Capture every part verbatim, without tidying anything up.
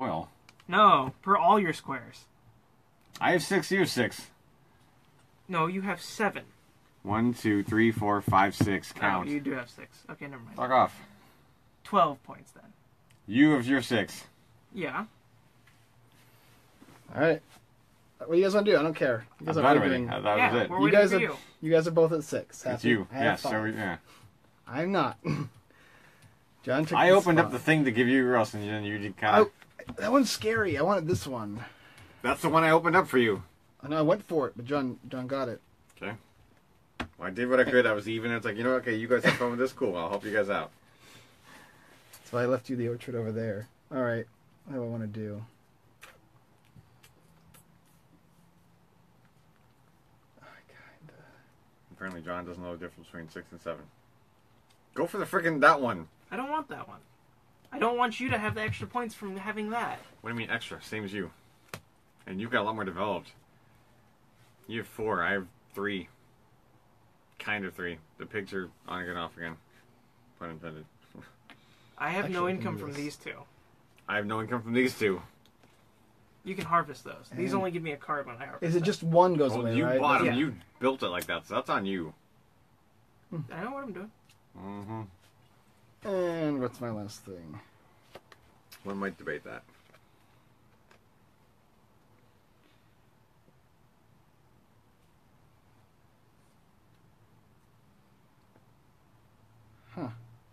Well. No, for all your squares. I have six, you have six. No, you have seven. One, two, three, four, five, six. Count. Oh, you do have six. Okay, never mind. Fuck off. Twelve points then. You have your six. Yeah. Alright. What do you guys want to do? I don't care. You guys I'm are done arguing. already. That yeah, was it. we're You waiting guys for are you. you guys are both at six. It's Happy. you. I have Yes. five. So we, yeah. I'm not. John took I the opened spot. up the thing to give you yours, and then you did kind of. Oh, that one's scary. I wanted this one. That's the one I opened up for you. I know I went for it, but John John got it. Okay. Well, I did what I could. I was even. It's like, you know, okay, you guys have fun with this. Cool. I'll help you guys out. So I left you the orchard over there. All right. What do I want to do? Apparently, John doesn't know the difference between six and seven. Go for the freaking that one. I don't want that one. I don't want you to have the extra points from having that. What do you mean extra? Same as you. And you've got a lot more developed. You have four. I have three. Kind of three. The pigs are on again, off again. Pun intended. I have Actually, no I can income do from this. these two. I have no income from these two. You can harvest those. These And- only give me a card when I harvest Is it them. just one goes Well, away, you right? bought them. Yeah. You built it like that, so that's on you. I know what I'm doing. Mm-hmm. And what's my last thing? One might debate that. Huh.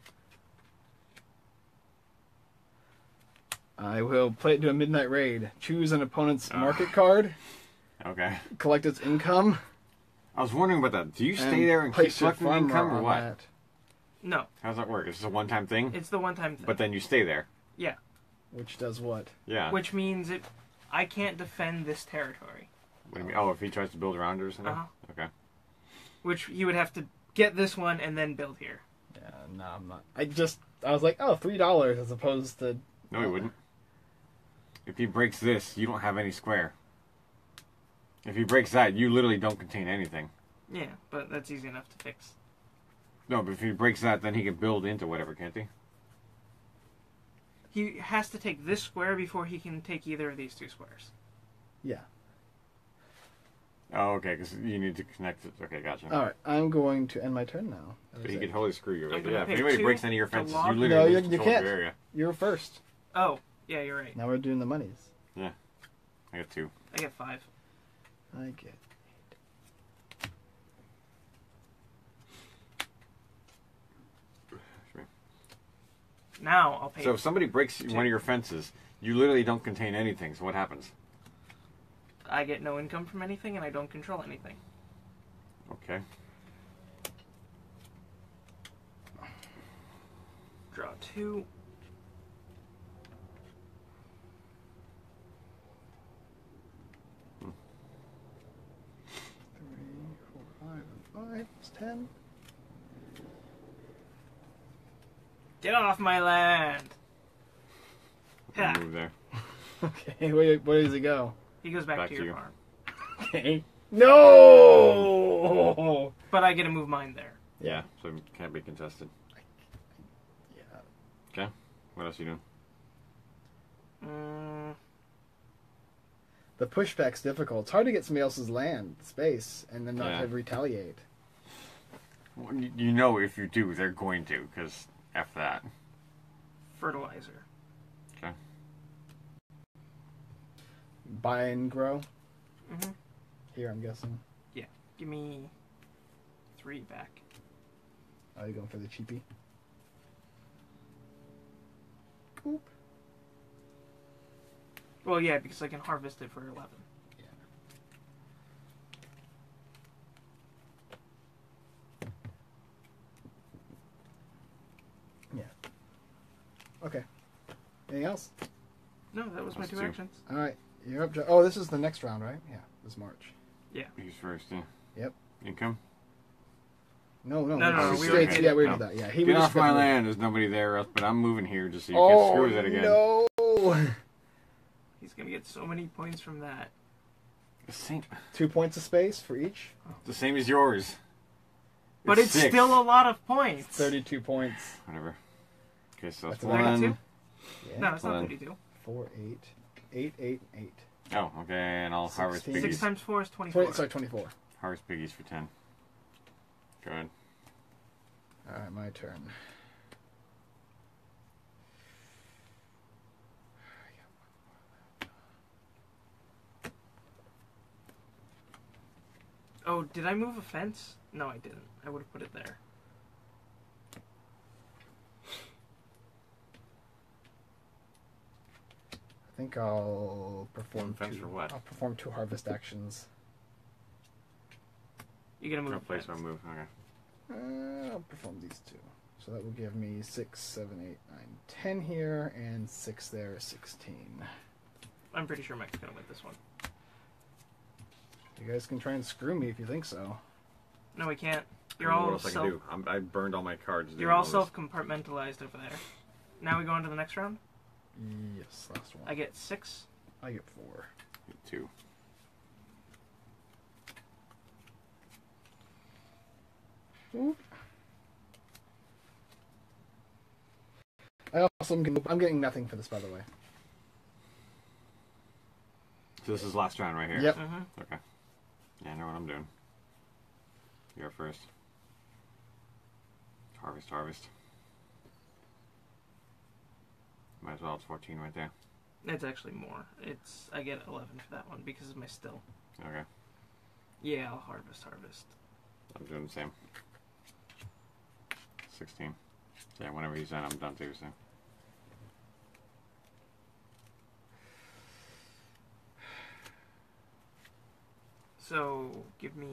I will play it to a midnight raid. Choose an opponent's Ah. market card. Okay. Collect its income. I was wondering about that. Do you stay and there and keep place your collecting farmer income or on what? that. No, How does that work? Is this a one-time thing? it's the one-time thing. But then you stay there. yeah, Which does what? Yeah. which means it. I can't defend this territory. What do you mean? Oh, if he tries to build around it or something? Uh-huh. Okay. Which he would have to get this one and then build here. Yeah, no, I'm not. I just, I was like, oh, three dollars as opposed to. No, he wouldn't. If he breaks this, you don't have any square. If he breaks that, you literally don't contain anything. Yeah, but that's easy enough to fix. No, but if he breaks that, then he can build into whatever, can't he? He has to take this square before he can take either of these two squares. Yeah. Oh, okay, because you need to connect it. Okay, gotcha. All right, I'm going to end my turn now. That But was he it. could totally screw you. I'm Like, gonna yeah, if pick anybody two breaks any of your to fences, lock- you literally No, lose you- you control of can't. your area. You're first. Oh, yeah, you're right. Now we're doing the monies. I got two. I get five. I get. Now I'll pay. So if somebody breaks one of your fences, you literally don't contain anything. So what happens? I get no income from anything, and I don't control anything. Okay. Draw two. Three, four, five, and five. It's ten. Get off my land! I'll Ha! move there. Okay, where, where does he go? He goes back, Back to to your you. farm. Okay. No! But I get to move mine there. Yeah, so it can't be contested. Yeah. Okay. What else are you doing? Mm, The pushback's difficult. It's hard to get somebody else's land, space, and then not Yeah. have retaliate. Well, you- you know if you do, they're going to, because F that. fertilizer. Okay. Buy and grow. Mm-hmm. Here, I'm guessing. Give me three back. Are you going for the cheapie? Oop. Well, yeah, because I can harvest it for eleven. Yeah. Okay. Anything else? No, that was my That's two two. actions. All right. You're up. Jo- Oh, this is the next round, right? Yeah, this March. He's first, yeah. Yep. Income? No, no. No, no, it's we states- already- yeah, we no. already did that. Yeah, he Get was off my gonna- land. There's nobody there, but I'm moving here just so you Oh can screw that again. no! He's gonna get so many points from that. The same, Two points of space for each. the same as yours. But it's six. still a lot of points. Thirty-two points. Whatever. Okay, so that's That's one, thirty-two? Yeah. No, it's not One. thirty-two. four, eight, eight, eight, eight. Oh, okay, and I'll harvest Sixteen. piggies. Six times four is twenty-four. Twenty, sorry, twenty-four. Harvest piggies for ten. Go ahead. All right, my turn. Oh, did I move a fence? No, I didn't. I would have put it there. I think I'll perform Fence two. for what? I'll perform two harvest actions. You're gonna move No a place fence. my move. Okay. Uh, I'll perform these two. So that will give me six, seven, eight, nine, ten here, and six there, sixteen. I'm pretty sure Mike's gonna win this one. You guys can try and screw me if you think so. No, we can't. I You're don't know all what else I self. can do. I'm, I burned all my cards. doing You're all this. self-compartmentalized over there. Now we go on to the next round. Yes, last one. I get six. I get four. Two. Oop. I also am getting, I'm getting nothing for this, by the way. So this is last round right here. Yep. Mm-hmm. Okay. Yeah, I know what I'm doing. You're first. Harvest, harvest. Might as well. It's fourteen right there. It's actually more. It's I get eleven for that one because of my still. Okay. Yeah, I'll harvest, harvest. I'm doing the same. sixteen. So yeah, whenever he's done, I'm done too, so. So give me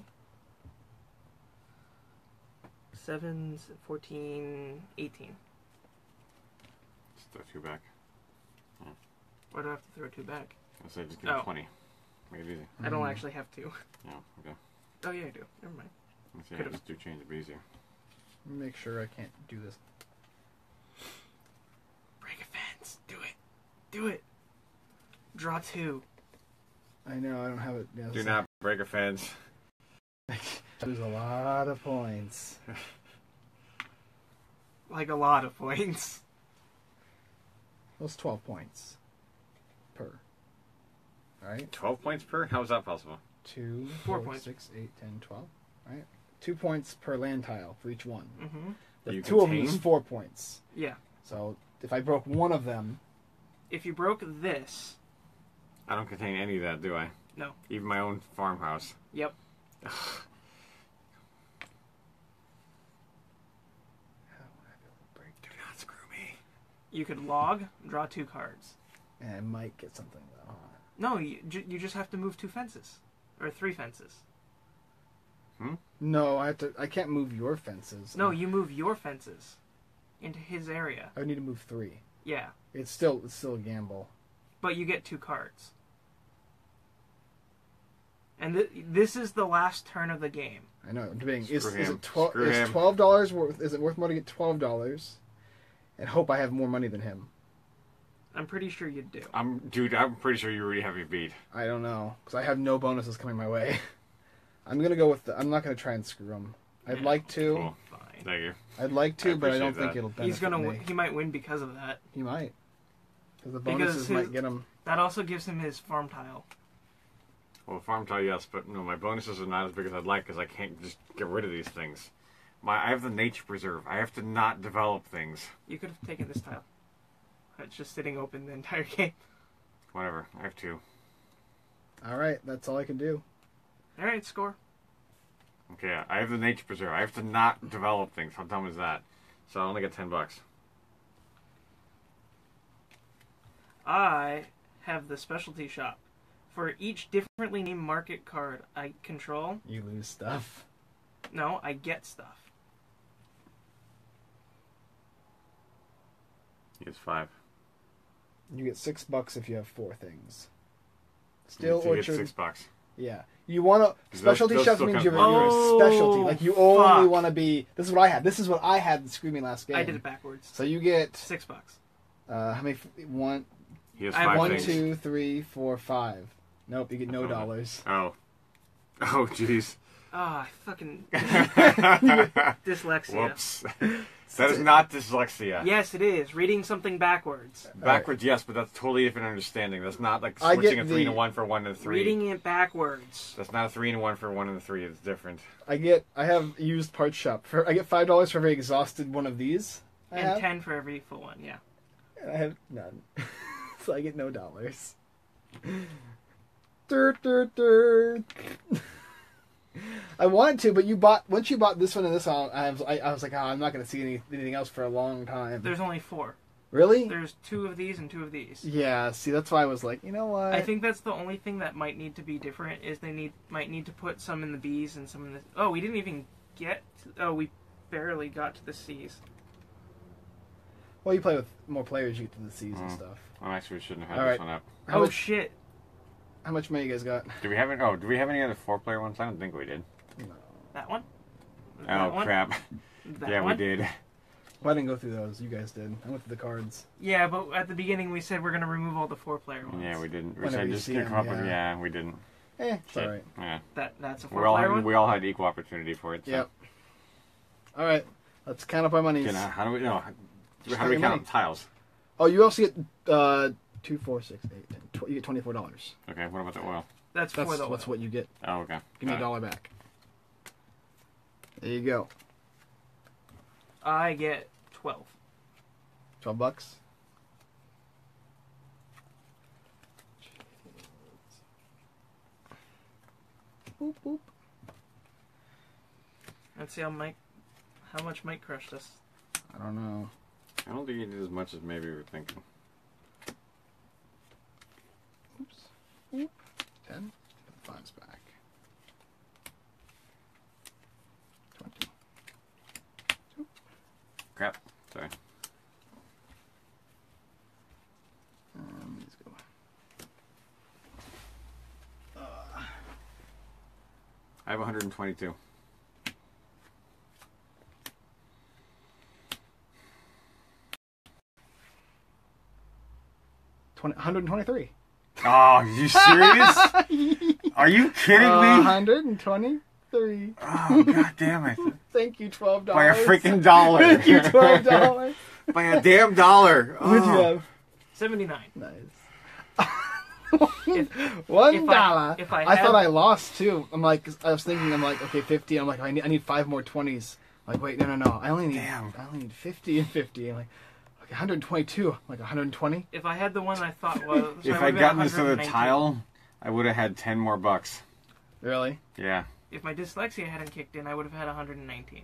seven, fourteen, eighteen. Just throw two back. Why do I have to throw two back? I say just give him Oh. twenty. Make it easy. I don't Mm. actually have to. No, okay. Oh yeah, I do. Never mind. Let's see, Could've- just do change it be easier. Make sure I can't do this. Break a fence. Do it. Do it. Draw two. I know I don't have it. Yeah, Do so- not break a fence. There's a lot of points. Like a lot of points. Those twelve points per. Right? twelve points per? How is that possible? Two, Four four, points. six, eight, ten, twelve. Right? Two points per land tile for each one. Mm-hmm. The You two of them contain? is four points. Yeah. So if I broke one of them, If you broke this, I don't contain any of that, do I? no. Even my own farmhouse. Yep. Do not screw me. You could log, draw two cards. and I might get something though. No, you, ju- you just have to move two fences. Or three fences. No, I have to. I can't move your fences. No, you move your fences into his area. I would need to move three. Yeah. It's still it's still a gamble. But you get two cards. And th- this is the last turn of the game. I know. I'm debating. Is, Screw is him. it twelve? Screw Is him. twelve dollars worth? Is it worth more to get twelve dollars, and hope I have more money than him? I'm pretty sure you do. I'm, dude, I'm pretty sure you already have me beat. I don't know because I have no bonuses coming my way. I'm gonna go with the. I'm not gonna try and screw him. I'd Yeah. like to. Cool. Fine. Thank you. I'd like to, I but I don't appreciate think that. it'll benefit He's gonna. me. W- he might win because of that. He might. Because the Because bonuses his- might get him. That also gives him his farm tile. Well, farm tile, yes, but no, my bonuses are not as big as I'd like because I can't just get rid of these things. My, I have the nature preserve. I have to not develop things. You could have taken this tile. It's just sitting open the entire game. Whatever. I have two. All right, that's all I can do. All right, score. Okay, I have the nature preserve. I have to not develop things. How dumb is that? So I only get ten bucks. I have the specialty shop. For each differently named market card I control, You lose stuff. no, I get stuff. He gets five. You get six bucks if you have four things. He Still gets- he gets Orchard. six bucks. Yeah. You want to Those- specialty those shops still means count. you're, you're Oh, a specialty. Like you only fuck. want to be. This is what I had. This is what I had. Screw me last game. I did it backwards. So you get Six bucks. uh, how many? f- One, He has I have five one, things. two, three, four, five. Nope. You get no Oh. dollars. Oh. Oh, jeez. Ah, fucking dyslexia. Whoops. That is not dyslexia. Yes, it is. Reading something backwards. Backwards, yes, but that's totally different understanding. That's not like I switching get a three the- and a one for one and a three. Reading it backwards. That's not a three and a one for one and a three. It's different. I get. I have used parts shop. For I get five dollars for every exhausted one of these. I And have. ten for every full one, yeah. I have none, so I get no dollars. Dur, dur, dur. I wanted to, but you bought once you bought this one and this one. I was, I, I was like, oh, I'm not going to see any, anything else for a long time. There's only four. Really? There's two of these and two of these. Yeah. See, that's why I was like, you know what? I think that's the only thing that might need to be different is they need might need to put some in the B's and some in the. Oh, we didn't even get. To, oh, we barely got to the C's. Well, you play with more players, you get to the C's and Mm. stuff. Well, actually, we shouldn't have had All this right. one up. How oh much? shit! How much money you guys got? Do we have any? Oh, do we have any other four-player ones? I don't think we did. No. That one. That Oh one? crap! That Yeah, one? we did. Well, I didn't go through those. You guys did. I went through the cards. Yeah, but at the beginning we said we're gonna remove all the four-player ones. Yeah, we didn't. We Whenever said you just see to them, come up with. yeah. Yeah, we didn't. Eh, it's Shit. all right. Yeah. That that's a We all four-player had one. we all had equal opportunity for it. So. Yep. All right. Let's count up our monies. Okay, now, how do we know? Just How do we count your count tiles? Oh, you also get uh, two, four, six, eight, ten. Tw- you get twenty-four dollars. Okay, what about the oil? That's That's for the that's oil. what you get. Oh, okay. Give me a Got it. dollar back. There you go. I get twelve. Twelve bucks. Boop boop. Let's see how Mike, how much Mike crushed us. I don't know. I don't think you did as much as maybe we were thinking. Oops. Oop. Ten. Put the fives back. Twenty. Crap. Sorry. Um, let's go. Uh, I have one hundred twenty-two. twenty, one hundred twenty-three. Oh, are you serious? Are you kidding Uh, me? one hundred twenty-three. Oh, god damn it. Thank you, twelve By a dollars. freaking dollar. Thank you, twelve dollars. By a damn dollar. What'd you Oh. have? Seventy-nine. Nice. If- One if I- dollar. if I I had- thought I lost too. I'm like, I was thinking, I'm like, okay, fifty. I'm like, I need, I need five more twenties. Like, wait, no, no, no. I only need, Damn. I only need fifty and fifty. I'm like, okay, one hundred twenty-two. I'm like, one hundred twenty. If I had the one I thought was, so If I I'd would've been gotten this other one hundred nineteen. tile, I would have had ten more bucks. Really? Yeah. If my dyslexia hadn't kicked in, I would have had one hundred nineteen.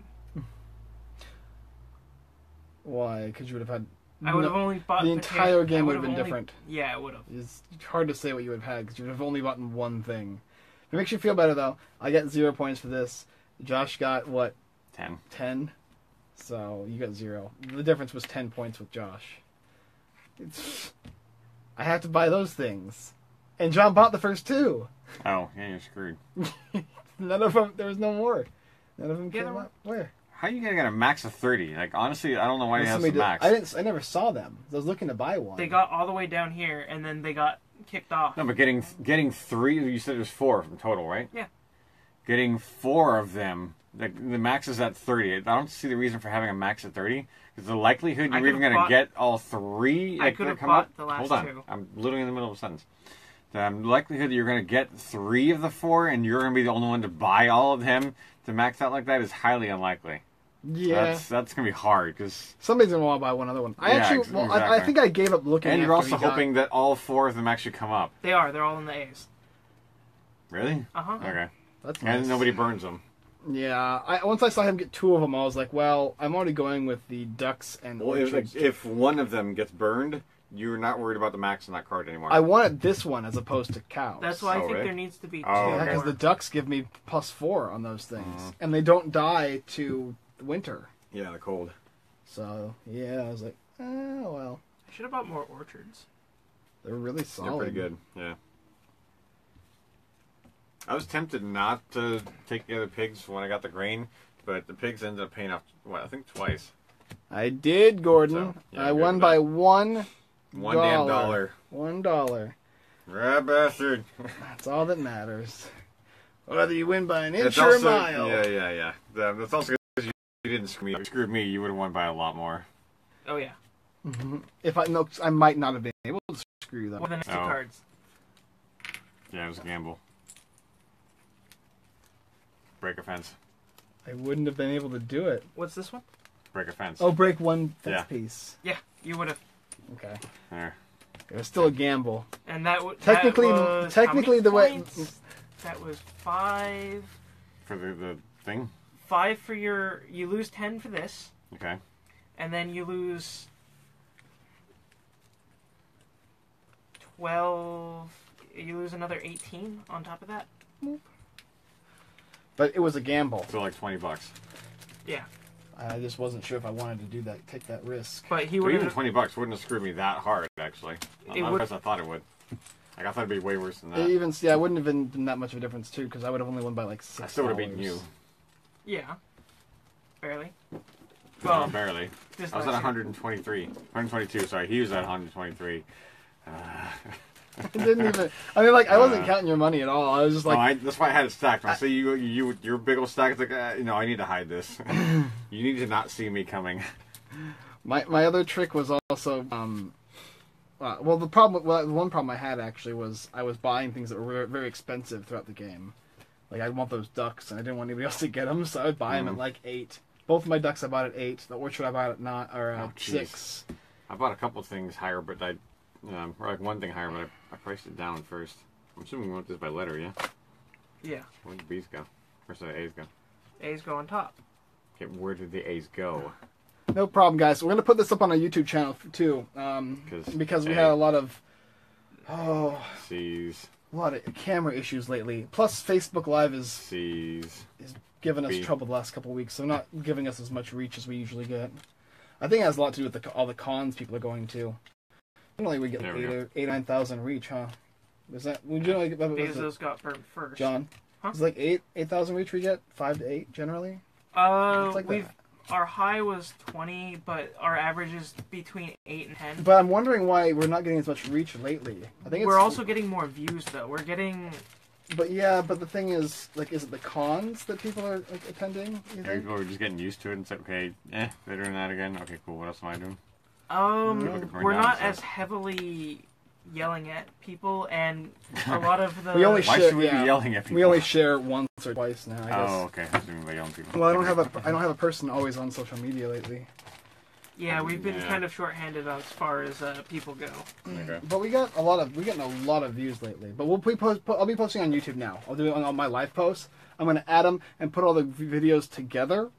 Why? Because you would have had. I would have no- only bought the potato- entire I game would would've have been only- different. Yeah, it would have. It's hard to say what you would have had because you would have only bought one thing. If it makes you feel better though, I got zero points for this. Josh got what? Ten. ten. So you got zero. The difference was ten points with Josh. It's, I have to buy those things, and John bought the first two. Oh, yeah, you're screwed. None of them. There was no more. None of them Yeah, came there were. up. Where? How you gonna get a max of thirty? Like, honestly, I don't know why he has Somebody the did- max. I didn't. I never saw them. I was looking to buy one. They got all the way down here, and then they got kicked off. No, but getting getting three, you said there's four from total, right? Yeah. Getting four of them, like the max is at thirty. I don't see the reason for having a max at thirty. Because the likelihood I you're even could've going to bought- get all three, I like, could've that come bought up. the last Hold on, two. I'm literally in the middle of a sentence. The um, likelihood that you're going to get three of the four, and you're going to be the only one to buy all of them to max out like that is highly unlikely. Yeah. That's that's going to be hard because. Somebody's gonna want to buy one other one. I Yeah, actually. ex- Well, I, I exactly. think I gave up looking. And you're after also he got- hoping that all four of them actually come up. They are. They're all in the A's. Really? Uh huh. Okay. That's nice. And nobody burns them. Yeah, I, once I saw him get two of them, I was like, well, I'm already going with the ducks and Well, if, orchards. if one of them gets burned, you're not worried about the max on that card anymore. I wanted this one as opposed to cows. That's why I Oh, think really? there needs to be two Oh, Yeah, okay. because more. the ducks give me plus four on those things, Mhm. and they don't die to winter. Yeah, the cold. So yeah, I was like, oh well, I should have bought more orchards. they're really solid. They're pretty good. Yeah. I was tempted not to take the other pigs when I got the grain, but the pigs ended up paying off. What I think twice. I did, Gordon. So, yeah, I I'm good won with by that. one. One dollar. damn dollar. One dollar. Rat bastard. That's all that matters. Whether you win by an inch It's or also, a mile. Yeah, yeah, yeah. Um, that's also because you, you didn't screw me. If you screwed me, you would have won by a lot more. Oh yeah. Mm-hmm. If I no, I might not have been able to screw you though. More than two Oh. cards. Yeah, it was a gamble. Break a fence. I wouldn't have been able to do it. What's this one? Break a fence. Oh, break one fence Yeah. piece. Yeah, you would have. Okay. There. It was still a gamble. And that would Technically- that was technically how many the way- points? That was five. For the, the thing? Five for your. You lose ten for this, Okay. and then you lose twelve. You lose another eighteen on top of that. But it was a gamble. So like twenty bucks. Yeah, I just wasn't sure if I wanted to do that, take that risk. but he But would even have. twenty bucks wouldn't have screwed me that hard, actually. It Not would- as I thought it would. Like, I thought it'd be way worse than It that. even yeah, it wouldn't have been, been that much of a difference too, because I would have only won by like six. I still would have beaten you. Yeah, barely. No, Well, barely. This I was last at year. one twenty-three. one twenty-two, sorry. He was at one twenty-three. Uh, It didn't even. I mean, like I wasn't Uh, counting your money at all. I was just no, like, I, that's why I had it stacked. When I, I- see you, you, your big old stack, it's like, uh, you know, I need to hide this. You need to not see me coming. my my other trick was also um. Uh, well, the problem, well, the one problem I had actually was I was buying things that were very, very expensive throughout the game. Like I want those ducks, and I didn't want anybody else to get them, so I would buy them Mhm. at like eight. Both of my ducks I bought at eight. The orchard I bought at not or uh, Oh, jeez. six. I bought a couple things higher, but I, um, or like one thing higher, but I, I priced it down first. I'm assuming we want this by letter, yeah? Yeah, Where did the B's go? Where's the A's go? A's go on top. Okay, where did the A's go? No problem, guys. We're gonna put this up on our YouTube channel too, um, 'Cause, because we hey. had a lot of oh, C's, a lot of camera issues lately. Plus, Facebook Live is C's. is giving us B. trouble the last couple of weeks, so not giving us as much reach as we usually get. I think it has a lot to do with the, all the cons people are going to. Generally, we get There like we eight, go. or, eight nine thousand reach, huh? Is that we generally get? what was it, Bezos got burnt first. John, Huh? is it like eight eight thousand reach we get? Five to eight generally. Uh, It's like we've that. our high was twenty, but our average is between eight and ten. But I'm wondering why we're not getting as much reach lately. I think it's, We're also getting more views though. We're getting But yeah, but the thing is, like, is it the cons that people are like, attending? You Yeah, think? people are just getting used to it and say, okay, eh, they're doing that again. Okay, cool. What else am I doing? um People can burn we're down not stuff. as heavily yelling at people, and a lot of the We only Why share- should we yeah. be yelling at people? We only share once or twice now. I guess. Oh, okay. I was doing by yelling at people. Well, I don't have a I don't have a person always on social media lately. yeah we've been Yeah. kind of short-handed as far as uh, people go. Okay. But we got a lot of we getting a lot of views lately. But we'll be post, I'll be posting on YouTube now. I'll do it on all my live posts. I'm gonna add them and put all the v- videos together,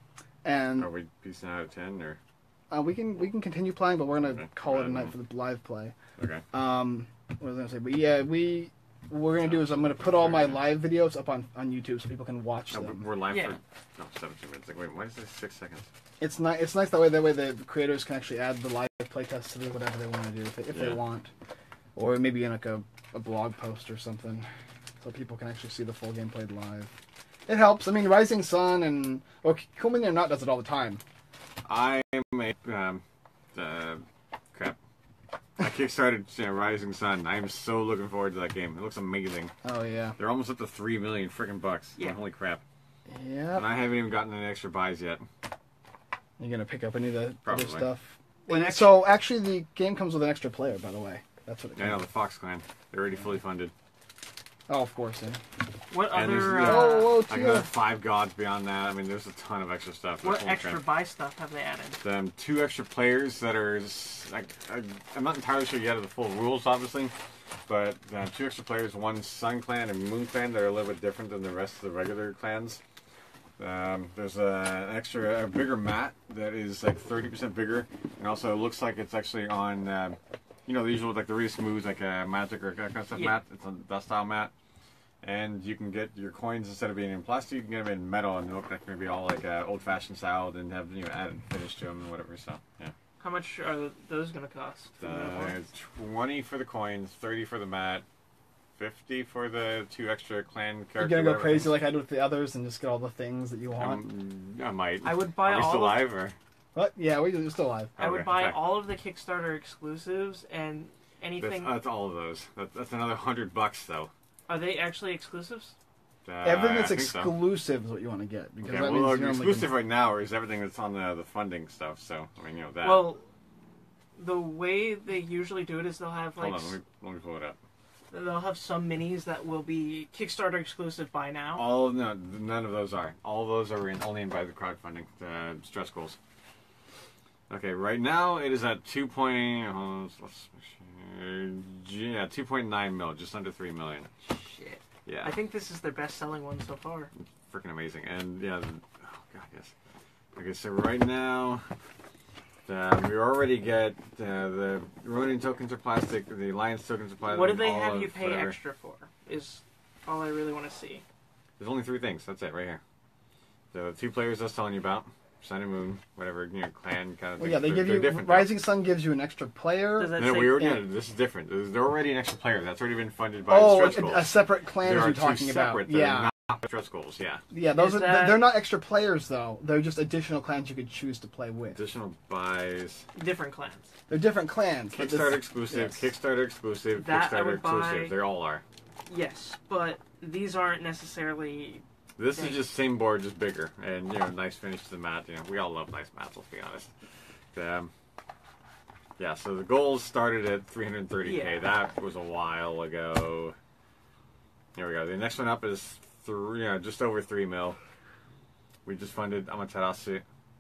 and Are we piecing out of ten or? uh, we can we can continue playing. But we're gonna Okay. call it a Um, night for the live play. Okay. Um, what was I gonna say? But yeah, we what we're gonna do is I'm gonna put all my live videos up on, on YouTube so people can watch No, them. we're live Yeah. for no seventeen minutes. Like, wait, why is this six seconds? It's nice. It's nice that way. That way, the creators can actually add the live playtest to do whatever they want to do if they, if Yeah. they want, or maybe in like a, a blog post or something, so people can actually see the full game played live. It helps. I mean, Rising Sun and well, Cool Mini or Not does it all the time. I am a um, uh, crap. I kickstarted you know, Rising Sun. I am so looking forward to that game. It looks amazing. Oh yeah, They're almost up to three million freaking bucks. Yeah. Holy crap! yeah. And I haven't even gotten any extra buys yet. You're gonna pick up any of the other Probably. stuff. When And so actually, the game comes with an extra player. By the way, that's what it I know comes. the Fox Clan. They're already fully funded. Oh, of course. Yeah. What And there's other the- uh, Whoa, whoa, Like Tia. another five gods beyond that. I mean, there's a ton of extra stuff. what Holy extra crap. buy stuff have they added? Um, two extra players that are s- like I, I'm not entirely sure yet of the full rules, obviously, but uh, two extra players, one Sun Clan and Moon Clan, that are a little bit different than the rest of the regular clans. Um, there's a, an extra, a bigger mat that is like thirty percent bigger, and also it looks like it's actually on, um, you know, the usual like the really smooth like a Magic or that kind of stuff Yeah. mat. It's on that style mat. And you can get your coins instead of being in plastic, you can get them in metal, and they look like maybe all like uh, old-fashioned styled, and have you know added finish to them and whatever. So yeah, How much are th- those going to cost? uh, twenty for the coins, thirty for the mat, fifty for the two extra clan You're characters. gonna go whatever crazy things. like I did with the others and just get all the things that you want. Um, I might. I would buy Are we all still of- live or? What? Yeah, we- we're still alive. I would Okay, buy okay. all of the Kickstarter exclusives and That's, anything. that's all of those. That, that's another hundred bucks though. Are they actually exclusives? Uh, Everything that's I think so. exclusive is what you want to get. Because Okay, that well, means the you're only exclusive gonna- right now is everything that's on the the funding stuff. So I mean, you know that. Well, the way they usually do it is they'll have like Hold on, let me let me pull it up. they'll have some minis that will be Kickstarter exclusive by now. All no, none of those are. All those are in, only in by the crowdfunding uh, stretch goals. Okay, right now it is at two point. Uh, let's, uh, yeah, two point nine mil, just under three million. Shit. Yeah, I think this is their best-selling one so far. freaking amazing. And yeah, the- oh god, yes. Okay, so right now, um, we already get uh, the Ronin tokens are plastic, the Alliance tokens are plastic. What do they all have of you pay whatever. extra for? Is all I really want to see. There's only three things. That's it, right here. The two players I was telling you about, Sun and Moon, whatever, you know, clan kind of. Well, things. yeah, they They're- give they're you different, though. Rising Sun gives you an extra player. Does that No, say? we already. yeah. No, this is different. There's, they're already an extra player. That's already been funded by Oh, the stretch a, goals. a separate clan there as are you're two talking about. separate. That Yeah, are not stretch goals. Yeah. yeah. Those Is are that- they're not extra players though. They're just additional clans you could choose to play with. Additional buys. Different clans. They're different clans. but this- Kickstarter exclusive. yes. Kickstarter exclusive. That I Kickstarter would buy- exclusive. They all are. Yes, but these aren't necessarily. This Thanks. is just same board, just bigger, and you know, nice finish to the mat. You know, we all love nice mats. Let's be honest. Um, yeah. So the goals started at three hundred thirty k. Yeah. That was a while ago. Here we go. The next one up is three, you know, just over three mil. We just funded Amaterasu.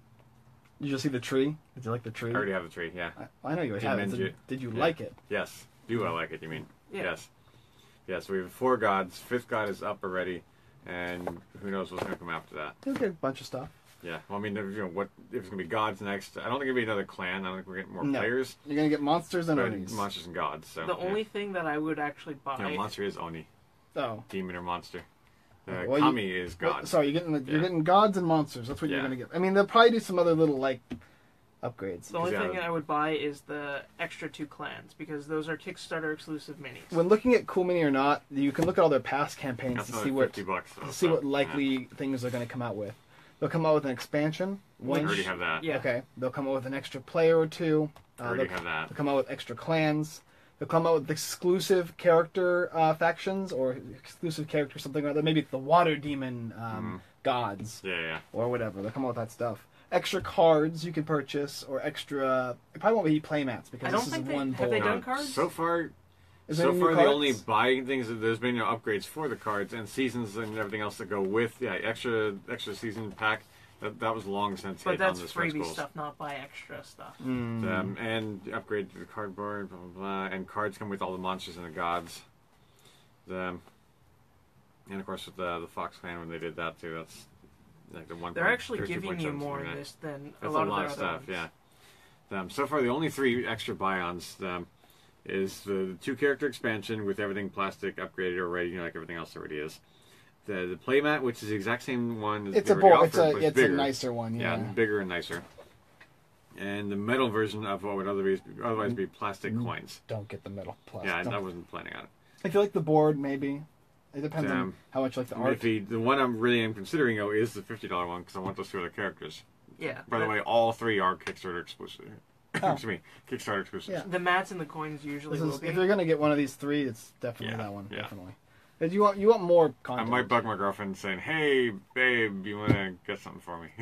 Did you see the tree? Did you like the tree? I already have the tree. Yeah. I, I know you have it. Jimenji. Did, did you Yeah. like it? Yes. Do I like it? You mean? Yeah. Yes. Yes. We have four gods. Fifth god is up already, and who knows what's going to come after that. You'll get a bunch of stuff. Yeah. Well, I mean, if, you know, what if it's going to be gods next? I don't think it'll be another clan. I don't think we're getting more No. players. You're gonna get monsters and But Onis. monsters and gods. So The yeah. only thing that I would actually buy. You know, monster is oni, Oh, demon or monster. Uh, Well, you- Kami is well, god. sorry. You're getting the, you're Yeah. getting gods and monsters. That's what Yeah. you're gonna get. I mean, they'll probably do some other little like upgrades. The only Yeah. thing I would buy is the extra two clans because those are Kickstarter exclusive minis. When looking at Cool Mini or not, you can look at all their past campaigns That's to another see what fifty bucks. Though, to see so, what likely things they're going to come out with. They'll come out with an expansion. Yeah. We One. already have that. Yeah. Okay. They'll come out with an extra player or two. Uh, Already they'll, have that. they'll come out with extra clans. They'll come out with exclusive character uh, factions or exclusive character something like that. Maybe it's the Water Demon um, gods Yeah, yeah. or whatever. They'll come out with that stuff. Extra cards you can purchase or extra. It probably won't be playmats because I don't this is think they- one have they board. done No, cards? So far, Is there so any far new the cards? only buying things that there's been you know, upgrades for the cards and seasons and everything else that go with yeah extra extra season pack. That, that was long since But hit that's on the stretch freebie goals. stuff, not buy extra stuff. Mm. Um, and upgrade to the cardboard, blah, blah, blah. And cards come with all the monsters and the gods. The, and of course with the, the Fox Clan when they did that too, that's like the one. They're actually thirty-two giving point you seven more something in like this than that. a That's lot, a lot of of their other stuff, ones. yeah. Um, so far the only three extra buy-ons um, is the two character expansion with everything plastic upgraded already, you know, like everything else already is. The the playmat, which is the exact same one. As It's they a already board. It's offered, a but it's bigger. a nicer one. Yeah, Yeah. bigger and nicer. And the metal version of what would otherwise otherwise be plastic Mm. coins. Don't get the metal plus. Yeah, I, Don't- I wasn't planning on it. If you like the board, maybe. It depends on Um, how much you like the art. If he, the one I'm really am considering though is the fifty dollar one because I want those two other characters. Yeah. By the but way, all three are Kickstarter exclusive. Oh. Excuse me, Kickstarter exclusives. Yeah. the mats and the coins usually This will is, be. if you're gonna get one of these three, it's definitely Yeah, that one. yeah. Definitely. If you want you want more I content. might bug my girlfriend saying, "Hey, babe, you want to get something for me?"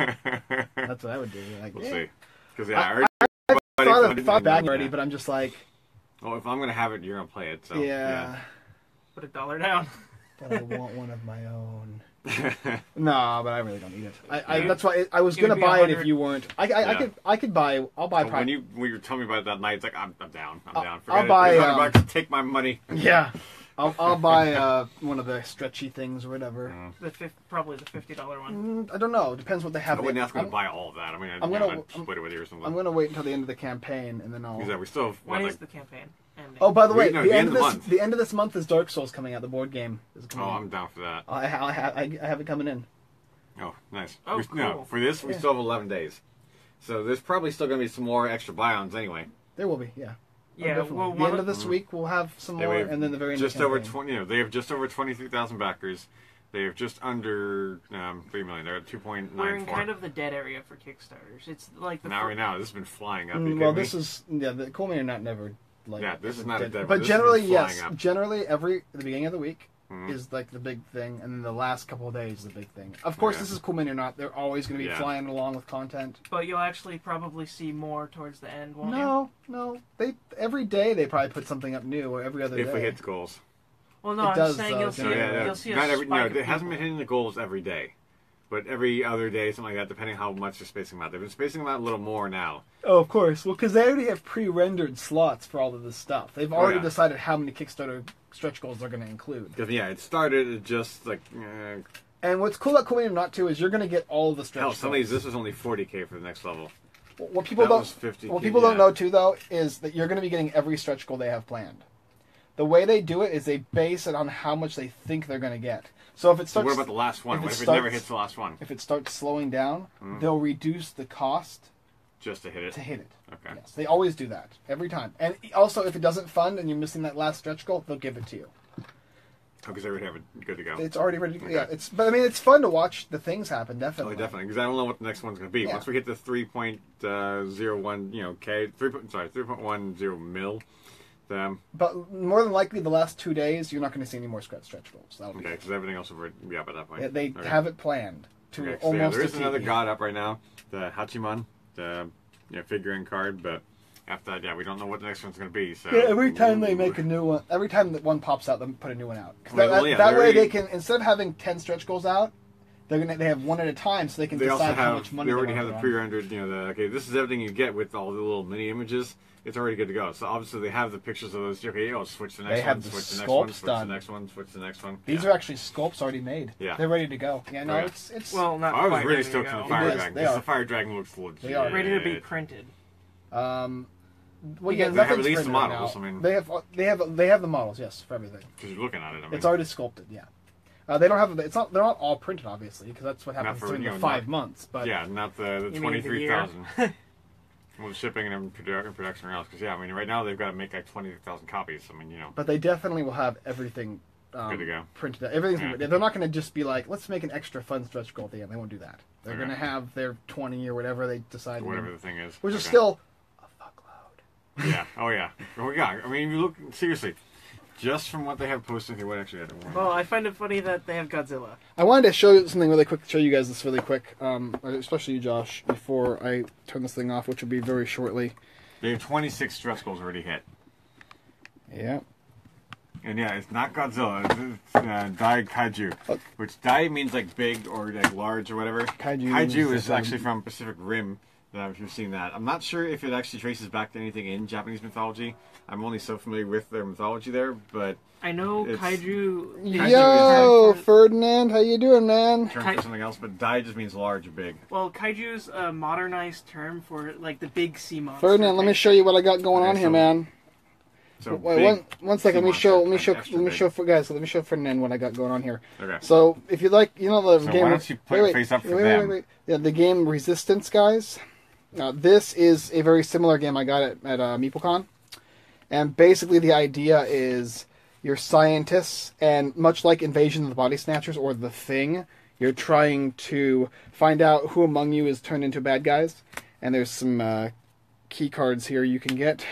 That's what I would do. Like, We'll yeah. see. Because yeah, I- I already I thought of funded thought it, back and, already, yeah. but I'm just like, Well, if I'm gonna have it, you're gonna play it. So yeah, Put a dollar down. but I want one of my own. yeah. No, but I really don't need it. I, I Yeah. that's why I was It would gonna be a buy it if hundred- you weren't. I, I, I Yeah. could I could buy. I'll buy. But Pri- when you when you were telling me about it that night, it's like I'm, I'm down. I'm I'll- down. I'll Forget buy, it. three hundred um, bucks. Take my money. yeah, I'll I'll buy uh, one of the stretchy things or whatever. Mm. The fif- probably the fifty dollar one. Mm, I don't know. Depends what they I have. wouldn't there. ask him to I'm, buy all of that. I mean, I'd, I'm you gonna- know, I'd I'm- split it with you or something. I'm gonna wait until the end of the campaign and then I'll. Because, yeah, we still have what, When like, is the campaign ending? Oh, by the way, We- no, the, the end end of of this the month. the end of this month is Dark Souls coming out. The board game is coming oh, out. I'm down for that. I, I, I, I have it coming in. Oh, nice. Oh, we, No, cool. for this, we Yeah. still have eleven days. So there's probably still going to be some more extra buy-ons anyway. There will be, yeah. yeah. Definitely. Well, the one end of of this Mhm. week we'll have some They more, have and then the very end just of the over campaign. twenty. You know, they have just over twenty-three thousand backers. They have just under um, three million. They're at two point we're nine in four. kind of the dead area for Kickstarters. It's like the Now, fir- right now, this has been flying up. Mm, You well, kidding this me? is yeah. The Cool Mini are not never like Yeah, this is not a dead one. But This has generally, been yes. flying up. Generally, every at the beginning of the week, Mhm. is like the big thing, and then the last couple of days is the big thing. Of course, Yeah. this is Cool Mini or not. They're always going to be Yeah. flying along with content. But you'll actually probably see more towards the end, won't you? No, no. They every day they probably put something up new, or every other If day. we hit the goals. Well, no, It I'm does, saying though, you'll it's see, So Yeah, yeah, yeah. you'll see a not every, no, spike it of hasn't been people. hitting the goals every day, but every other day, something like that, depending how much they're spacing them out. They've been spacing them out a little more now. Oh, of course. Well, because they already have pre-rendered slots for all of this stuff. They've Oh, already yeah. decided how many Kickstarter stretch goals they're going to include. Because yeah, it started at just like uh, And what's cool about Cool Mini or not too is you're going to get all of the stretch hell. goals. Some of these, this was only forty K for the next level. What people That don't was fifty what K, people don't yeah. know too though is that you're going to be getting every stretch goal they have planned. The way they do it is they base it on how much they think they're going to get. So if it So starts what about the last one? if it What if it never starts- hits the last one? if it starts slowing down, Mhm. they'll reduce the cost Just to hit it. to hit it. Okay. Yes, they always do that every time. And also, if it doesn't fund and you're missing that last stretch goal, they'll give it to you. Because they already have it good to go. It's already ready. To, Okay. Yeah, it's. But I mean, it's fun to watch the things happen. Oh, Definitely. definitely. Because I don't know what the next one's going to be. Yeah. Once we hit the three point zero one, you know, K, three. Sorry, three point one zero mil. Then But more than likely, the last two days, you're not going to see any more stretch stretch goals. That'll be okay, because everything else will be up at that point. Yeah, they Okay. have it planned to Okay, so yeah, almost. there is a T. another god up right now, the Hachiman, the you know, figurine card, but after that, yeah, we don't know what the next one's going to be. So Yeah, every time they make a new one, every time that one pops out, they put a new one out. 'Cause Well, that well, yeah, that they way already- they can, instead of having ten stretch goals out, they're gonna they have one at a time, so they can they also decide how have much money they already want have the to run. pre-rendered, you know, the okay, this is everything you get with all the little mini images. It's already good to go. So obviously they have the pictures of those. Okay, oh, switch the next They one, have the switch the next one, sculpts switch done. the next one, switch the next one. These yeah. are actually sculpts already made. Yeah. They're ready to go. Yeah, no, Oh, yeah. it's it's Well, not I was quite really ready to stoked go. for the fire It is, dragon. they Because are. the fire dragon looks legit. They are. Ready to be printed. um. Well, Yeah, yeah, they have nothing's released the printed right models, now. I mean- they have they have they have the models, yes, for everything. Because you're looking at it. I mean, It's already sculpted, yeah. Uh, they don't have it's not they're not all printed obviously because that's what Not happens for, during you the know, five not- months. But yeah, not the, the You mean the twenty-three year? thousand. Well, the shipping and produ- production and else. Because yeah, I mean, right now they've got to make like twenty thousand copies. I mean, you know, but they definitely will have everything um, Good to go. printed out. Everything's Yeah. they're not going to just be like let's make an extra fun stretch goal at the end. They won't do that. They're Okay. going to have their twenty or whatever they decide. whatever the thing is. Which is Okay. still a fuckload. Yeah. Oh yeah. Oh yeah. I mean, if you look seriously, just from what they have posted, they would actually have to Well, I find it funny that they have Godzilla. I wanted to show you something really quick. Show you guys this really quick, um, especially you, Josh, before I turn this thing off, which will be very shortly. They have twenty-six stretch goals already hit. Yeah. And yeah, it's not Godzilla. It's uh, Dai Kaiju, Oh. which Dai means like big or like large or whatever. Kaiju Kaiju is, is um, actually from Pacific Rim. Uh, if you've seen that, I'm not sure if it actually traces back to anything in Japanese mythology. I'm only so familiar with their mythology there, but I know It's- Kaiju. Kaiju Yo, is- Ferdinand, how you doing, man? term Kai- for something else. But Dai just means large or big. Well, Kaiju's a modernized term for like the big sea monster. Ferdinand, let me show you what I got going Okay, on here, so- man. So Wait, big one, one second. Let me sea show. monster, Let me show. like extra Let me big. show for guys. Let me show Ferdinand what I got going on here. Okay. So, if you like, you know the So game. why don't you put your face up for wait, them? Wait, wait, Yeah, the game Resistance, guys. Now, this is a very similar game I got at, at uh, MeepleCon, and basically the idea is you're scientists, and much like Invasion of the Body Snatchers or The Thing, you're trying to find out who among you is turned into bad guys. And there's some uh, key cards here you can get.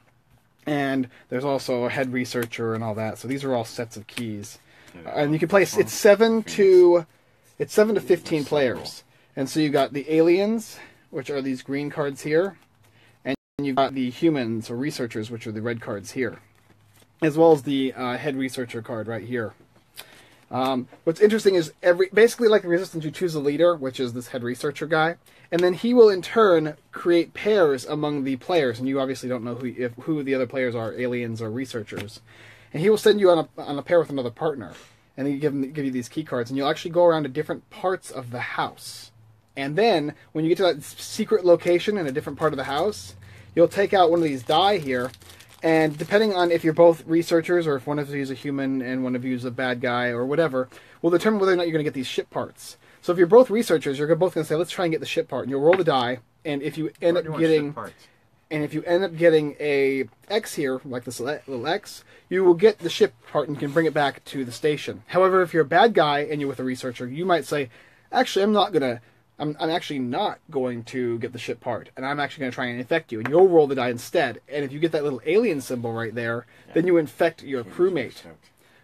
And there's also a head researcher and all that. So these are all sets of keys. Uh, and you can play. It's seven to, it's seven to fifteen players. And so you got the aliens, which are these green cards here, and you've got the humans or researchers, which are the red cards here, as well as the uh, head researcher card right here. Um, what's interesting is every basically like Resistance, you choose a leader, which is this head researcher guy, and then he will in turn create pairs among the players, and you obviously don't know who if, who the other players are, aliens or researchers, and he will send you on a on a pair with another partner, and then you give him, give you these key cards, and you'll actually go around to different parts of the house, and then when you get to that secret location in a different part of the house, you'll take out one of these die here. And depending on if you're both researchers or if one of you is a human and one of you is a bad guy or whatever, will determine whether or not you're going to get these ship parts. So if you're both researchers, you're both going to say, let's try and get the ship part. And you'll roll the die, and if you end Why do you up want getting ship parts? and if you end up getting a X here, like this little X, you will get the ship part and you can bring it back to the station. However, if you're a bad guy and you're with a researcher, you might say, actually, I'm not going to I'm, I'm actually not going to get the ship part, and I'm actually going to try and infect you, and you'll roll the die instead. And if you get that little alien symbol right there, Yeah. then you infect your crewmate.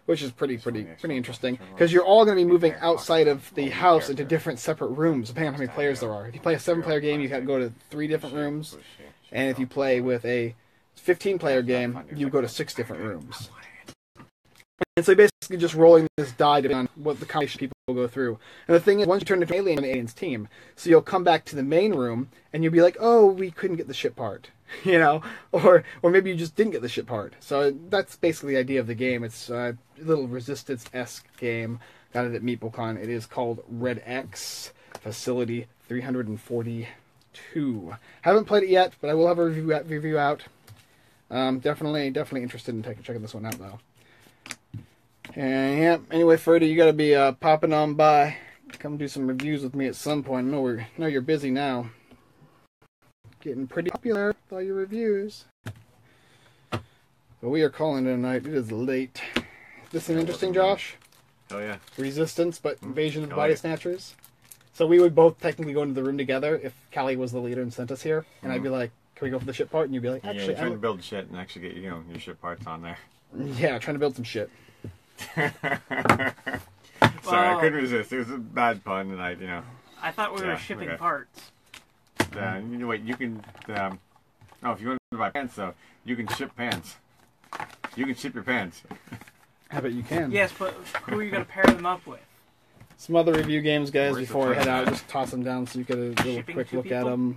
which is pretty pretty Something pretty extra. interesting because you're all going to be moving outside of the house into different separate rooms depending on how many players there are. If you play a seven-player game, you can go to three different rooms, and if you play with a fifteen-player game, you go to six different rooms. And so you're basically just rolling this die depending on what the combination people will go through. And the thing is, once you turn into an alien, an alien's team, so you'll come back to the main room, and you'll be like, oh, we couldn't get the ship part. You know? Or or maybe you just didn't get the ship part. So that's basically the idea of the game. It's a little Resistance-esque game. Got it at MeepleCon. It is called Red X Facility three forty-two. Haven't played it yet, but I will have a review out. Review out. Um, definitely, definitely interested in taking checking this one out, though. And yeah, anyway, Ferdy, you gotta be uh, popping on by. Come do some reviews with me at some point. I know, we're, I know you're busy now. Getting pretty popular with all your reviews. But we are calling it a night. It is late. Is this an interesting, Josh? Hell yeah. Resistance, but Invasion of the Oh, Body yeah. Snatchers. So we would both technically go into the room together if Callie was the leader and sent us here. And I'd be like, can we go for the ship part? And you'd be like, Yeah, actually, you're trying to I'm... build shit and actually get you know your ship parts on there. yeah, trying to build some shit. Sorry, Well- I couldn't resist. It was a bad pun, and I, you know, I thought we Yeah, were shipping okay. parts. uh, you know what? You can. Um, oh, if you want to buy pants, though, you can ship pants. You can ship your pants. I bet you can. Yes, but who are you going to pair them up with? Some other review games, guys, Where's the before we head time? out. Just toss them down so you get a little Shipping quick two look at people? them.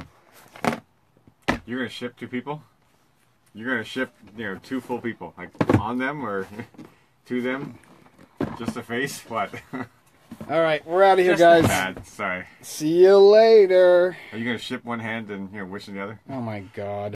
You're gonna ship two people. You're gonna ship, you know, two full people, like on them or to them. Just a face? What? All right, we're out of here, Just guys. Bad. Sorry. See you later. Are you gonna ship one hand and you know wish in the other? Oh my god.